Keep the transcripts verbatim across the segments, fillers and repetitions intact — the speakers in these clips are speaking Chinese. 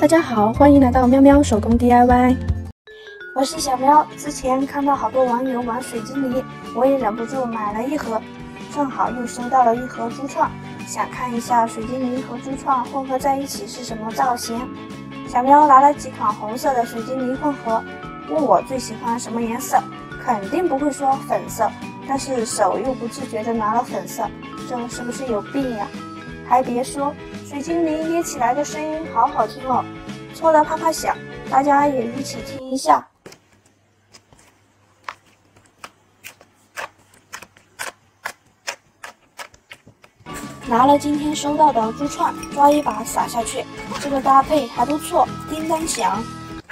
大家好，欢迎来到喵喵手工 D I Y。我是小喵，之前看到好多网友玩水晶梨，我也忍不住买了一盒，正好又收到了一盒珠创，想看一下水晶梨和珠创混合在一起是什么造型。小喵拿了几款红色的水晶梨混合，问我最喜欢什么颜色，肯定不会说粉色，但是手又不自觉的拿了粉色，这是不是有病呀？还别说，水晶梨捏起来的声音好好听哦，搓得啪啪响，大家也一起听一下。拿了今天收到的珠串，抓一把撒下去，这个搭配还不错，叮当响。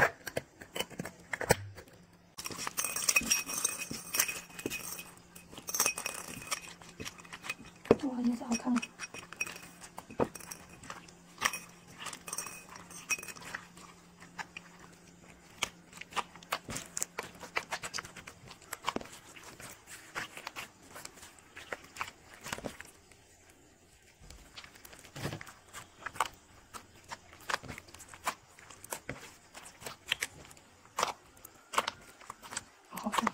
哇，颜色好看啊！好看，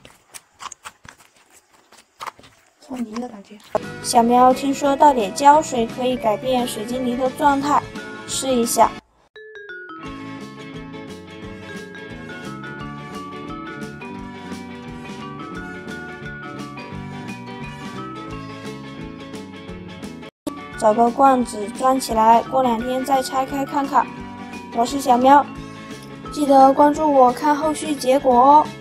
搓泥的感觉。小喵听说倒点胶水可以改变水晶梨的状态，试一下。找个罐子装起来，过两天再拆开看看。我是小喵，记得关注我看后续结果哦。